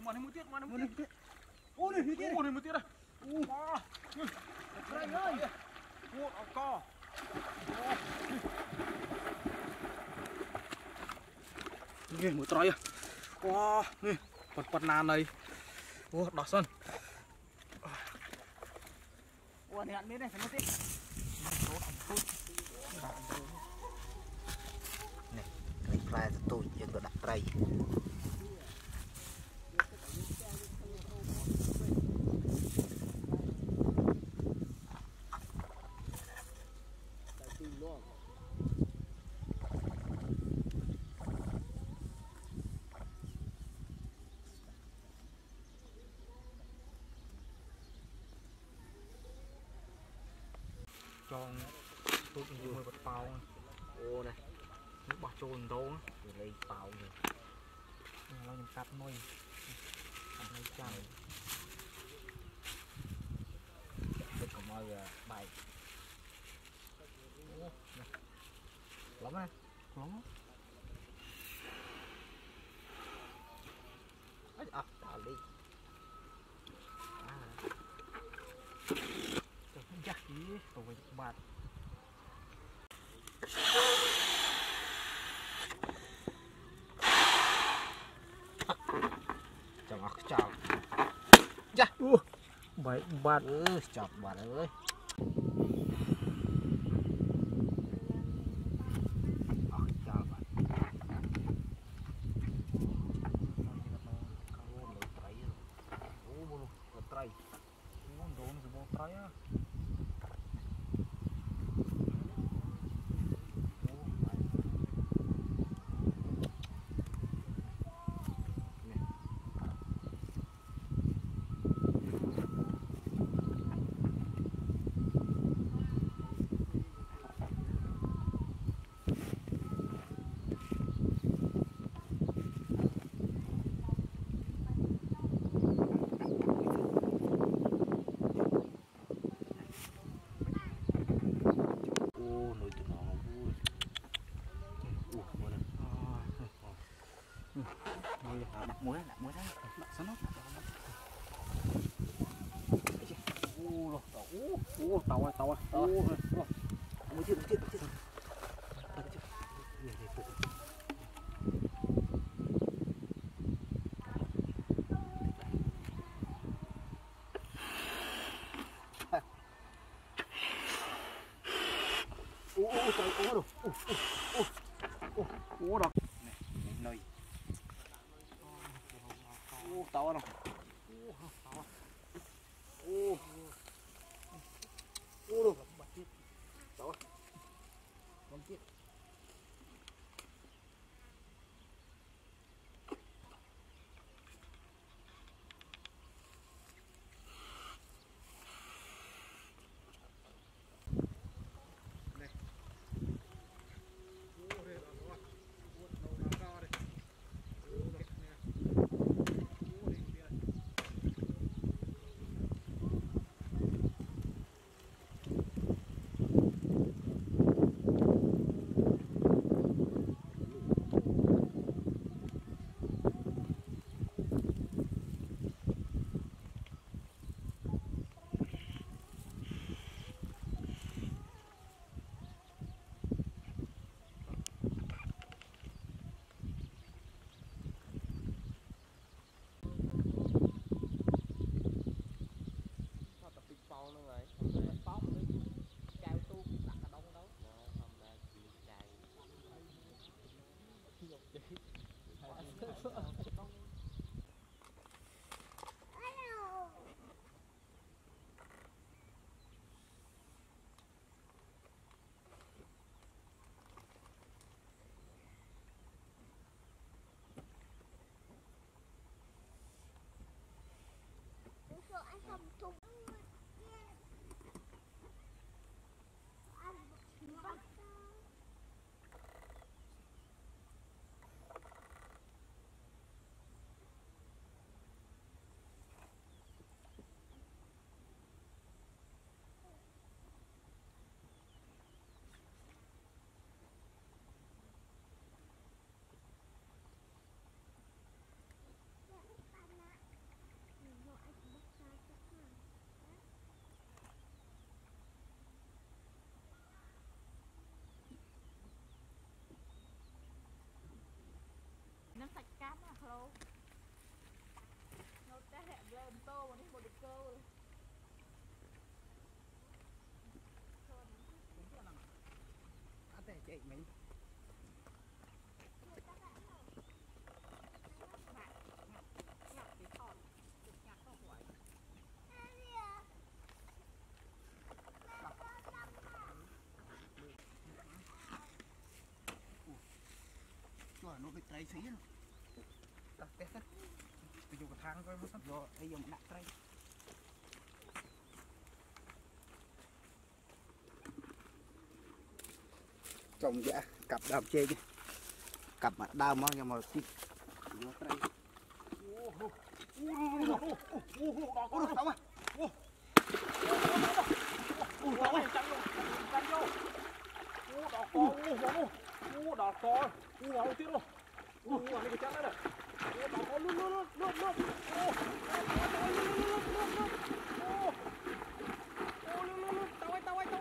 này một tiết, Một tiết. Ô này tiết. Ô này một tiết đây. Anh ơi. Ô co. Nghe một trai à. Wow, nghe bật nàn này. Ô đỏ sân. Ô này ăn miếng này phải một tiết. Này, cái fly tôi dân tôi đặt đây. Cho tôi cũng vừa bật bao. Ô này, Nước bỏ trồn đâu á. lấy bao này. Nó nhìn cắt môi. Cắt môi chằm. Tôi có mời bài. Ô, này. Lắm này. Lắm. Ấy, đảo đi. Chắc ý, tôi phải bạt. Chào. Dạ. Bảy bạt. Chọc bạn ơi. Chào bạn. Trai. Nó đốn cái bộ trai á. Muối ra. Đặt xuống nó. Tàu. Một chiếc. Ô đọc. Nơi. Tàu đâu. Đâu. Tàu. Con chiếc. miếng sạch cát à hello nó té hẹn lên tô mà đi một địch cơ rồi Ate chạy mình. Nó bị trai xí luôn. Đặt tét á. Bây giờ cái thang coi nó sắp Rồi, bây giờ mình đặt trai. Trồng dạ, cặp đào chê chứ. Cặp mà đào mà nhưng mà xí. Nó trai. đỏ to vào tiếp luôn này cái chắc đấy này đỏ to luôn tao ơi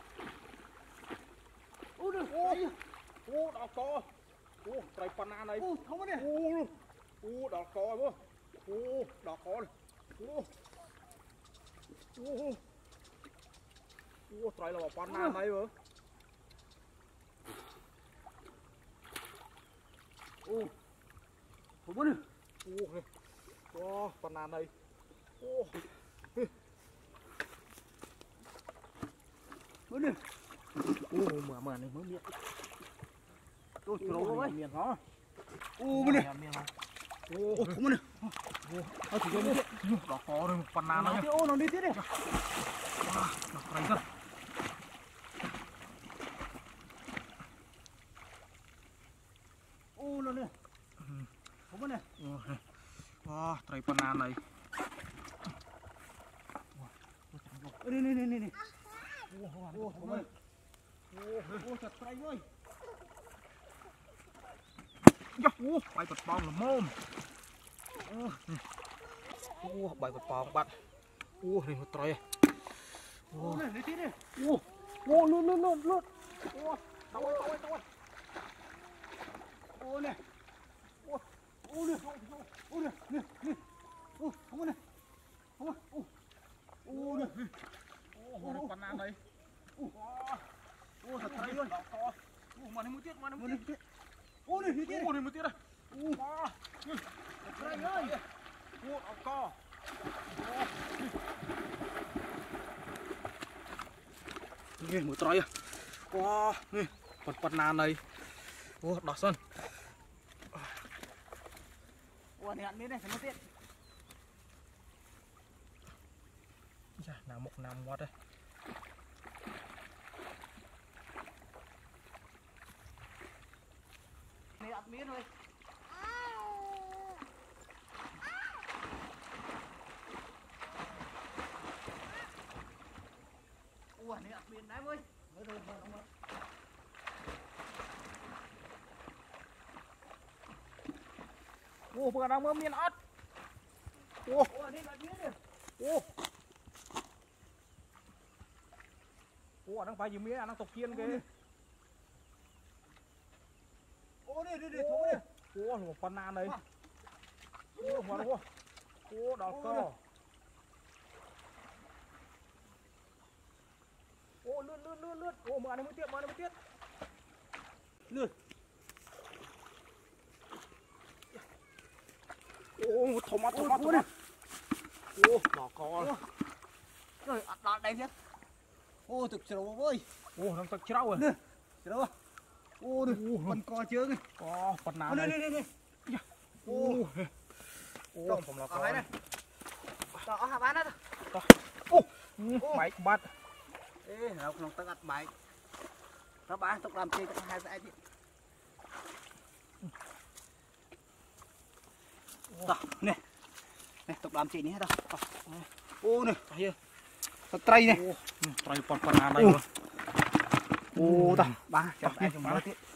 đỏ to trái banana này không có nè đỏ to vô đỏ to này trái là banana này vừa không có nè banana này mới nè Mở này mới miệng. tôi trâu ơi Miệng nó. mới nè Miệng nó. không có nè nó chỉ có đỏ to rồi banana nhá nó đi tiếp đi đỏ trái rất nó nè không có nè trái banana này nè không ơi thật trai ơi bài vật bong là mồm bài vật bong bạn này một trái nè đi tiếp đi luôn tao ơi nè nè không có nè nè banana này thật trai ơi mà này một tiết nè đi tiếp đi này một tiết đây thật trai ơi co nghe một trái nghe vật banana này đỏ sơn này ăn miếng này phải mất tiền nào một năm quá đây này ăn miếng thôi này ăn miếng đấy ơi vừa đang mơ miên ớt này ăn miếng này đang phải gì mía đang tộc kiên kìa đi thú đi một banana này đỏ co lướt mở này mới tiết lướt tomato nè đỏ co rồi đạn đây chết thực sự ơi đang tật trâu rồi nè đâu đi con co chưa này banana này đây ผมละเอาไว้นะต่อเอาหาบ้านนะ bảy bát êเราลองตั้งอัดใบถ้าบ้านต้องlàm chiต้องให้ใส่ดิต่อนี่นี่ต้องlàm chiนี้ต่อโอ้นี่ตะไคร้นี่ไตรปอนbanana này โอ้ต่อบ้านจับได้จุ่มมาที่